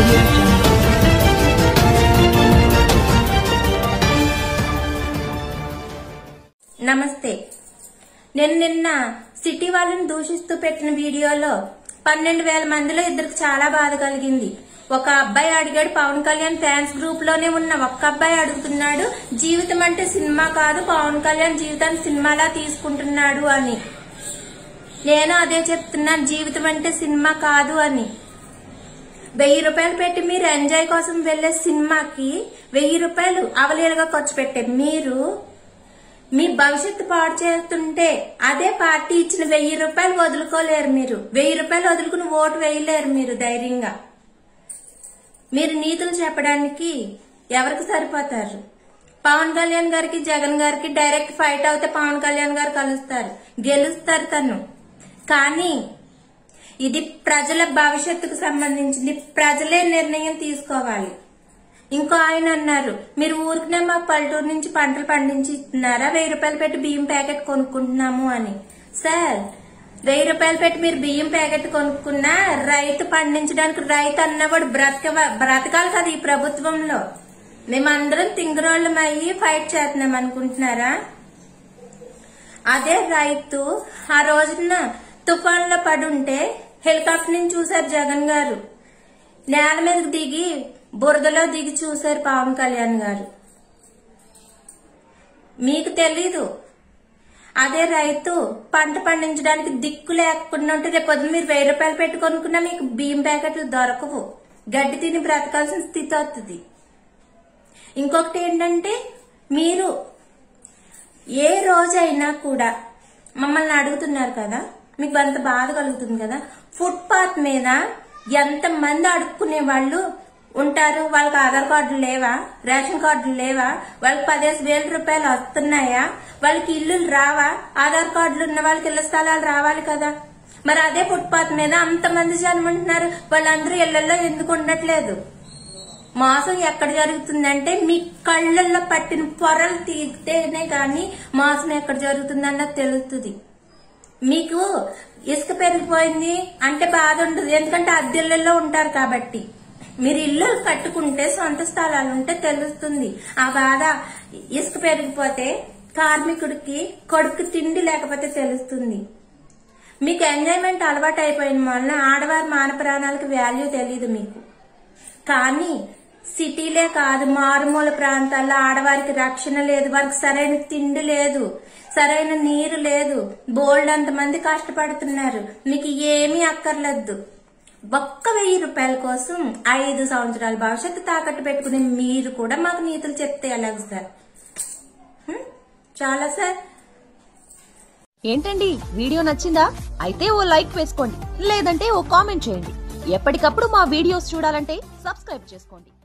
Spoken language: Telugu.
Audio Jungle. నమస్తే. నేను నిన్న సిటీ వాళ్ళని దూషిస్తూ పెట్టిన వీడియోలో 12,000 మందిలో ఇద్దరికి చాలా బాధ కలిగింది. ఒక అబ్బాయి అడిగాడు, పవన్ కళ్యాణ్ ఫ్యాన్స్ గ్రూప్ లోనే ఉన్న ఒక్క అబ్బాయి అడుగుతున్నాడు, జీవితం అంటే సినిమా కాదు, పవన్ కళ్యాణ్ జీవితాన్ని సినిమాలా తీసుకుంటున్నాడు అని. నేను అదే చెప్తున్నాను, జీవితం అంటే సినిమా కాదు అని. 1000 రూపాయలు పెట్టి మీరు ఎంజాయ్ కోసం వెళ్లే సినిమాకి 1000 రూపాయలు అవలీలుగా ఖర్చు పెట్టే మీరు మీ భవిష్యత్తు పాడు చేస్తుంటే అదే పార్టీ ఇచ్చిన 1000 రూపాయలు వదులుకోలేరు. మీరు 1000 రూపాయలు వదులుకుని ఓటు వేయలేరు. మీరు ధైర్యంగా మీరు నీతులు చెప్పడానికి ఎవరికి సరిపోతారు? పవన్ కళ్యాణ్ గారికి జగన్ గారికి డైరెక్ట్ ఫైట్ అవుతే పవన్ కళ్యాణ్ గారు కలుస్తారు, గెలుస్తారు తను. కానీ ఇది ప్రజల భవిష్యత్తుకు సంబంధించింది, ప్రజలే నిర్ణయం తీసుకోవాలి. ఇంకో ఆయన అన్నారు, మీరు ఊరికనే మాకు పల్లెటూరు నుంచి పంటలు పండించి ఇస్తున్నారా, 1000 రూపాయలు పెట్టి బియ్యం ప్యాకెట్ కొనుక్కుంటున్నాము అని. సార్, 1000 రూపాయలు పెట్టి మీరు బియ్యం ప్యాకెట్ కొనుక్కున్నా రైతు పండించడానికి రైతు అన్నవాడు బ్రతకాలి కదా ఈ ప్రభుత్వంలో. మేమందరం తింగరోళ్ళం అయ్యి ఫైట్ చేస్తున్నాం అనుకుంటున్నారా? అదే రైతు ఆ రోజున తుఫాన్లో పడుంటే హెలికాప్టర్ నుంచి చూశారు జగన్ గారు, నేల మీదకి దిగి బురదలో దిగి చూశారు పవన్ కళ్యాణ్ గారు. మీకు తెలీదు. అదే రైతు పంట పండించడానికి దిక్కు లేకుండా ఉంటే రేపు పొద్దున మీరు 1000 రూపాయలు పెట్టుకొనుకున్నా మీకు బియ్యం ప్యాకెట్లు దొరకవు, గడ్డి తిని బ్రతకాల్సిన స్థితి వస్తుంది. ఇంకొకటి ఏంటంటే, మీరు ఏ రోజైనా కూడా మమ్మల్ని అడుగుతున్నారు కదా, మీకు అంత బాధ కలుగుతుంది కదా, ఫుట్పాత్ మీద ఎంత మంది అడుక్కునే వాళ్ళు ఉంటారు. వాళ్ళకి ఆధార్ కార్డులు లేవా, రేషన్ కార్డులు లేవా, వాళ్ళకి 15,000 రూపాయలు వస్తున్నాయా, వాళ్ళకి ఇల్లులు రావా? ఆధార్ కార్డులు ఉన్న వాళ్ళకి ఇళ్ల స్థలాలు రావాలి కదా. మరి అదే ఫుట్పాత్ మీద అంతమంది జనం ఉంటున్నారు, వాళ్ళందరూ ఇళ్లలో ఎందుకు ఉండట్లేదు? మోసం ఎక్కడ జరుగుతుందంటే మీ కళ్ళల్లో పట్టిన పొరలు తీస్తేనే గాని మోసం ఎక్కడ జరుగుతుందన్నది తెలుస్తుంది. మీకు ఇసుక పెరిగిపోయింది అంటే బాధ ఉండదు, ఎందుకంటే అద్దెళ్లలో ఉంటారు కాబట్టి. మీరు ఇల్లు కట్టుకుంటే సొంత స్థలాలు ఉంటే తెలుస్తుంది ఆ బాధ. ఇసుక పెరిగిపోతే కార్మికుడికి కొడుకు తిండి లేకపోతే తెలుస్తుంది. మీకు ఎంజాయ్మెంట్ అలవాటు అయిపోయిన వలన ఆడవారి మాన ప్రాణాలకు వాల్యూ తెలియదు మీకు. కానీ సిటీలే కాదు, మారుమూల ప్రాంతాల్లో ఆడవారికి రక్షణ లేదు, వారికి సరైన తిండి లేదు, సరైన నీరు లేదు, బోల్డ్ అంతమంది కష్టపడుతున్నారు. మీకు ఏమీ అక్కర్లేదు. ఒక్క 1000 రూపాయల కోసం 5 సంవత్సరాల భవిష్యత్తు తాకట్టు పెట్టుకుని మీరు కూడా మాకు నీతులు చెప్తే ఎలాగ సార్? చాలా సార్. ఏంటండి, వీడియో నచ్చిందా? అయితే ఓ లైక్ వేసుకోండి, లేదంటే ఓ కామెంట్ చేయండి. ఎప్పటికప్పుడు మా వీడియోస్ చూడాలంటే సబ్స్క్రైబ్ చేసుకోండి.